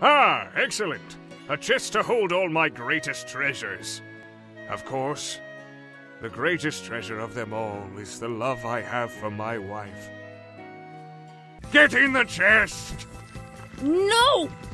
Ah, excellent. A chest to hold all my greatest treasures. Of course, the greatest treasure of them all is the love I have for my wife. Get in the chest! No!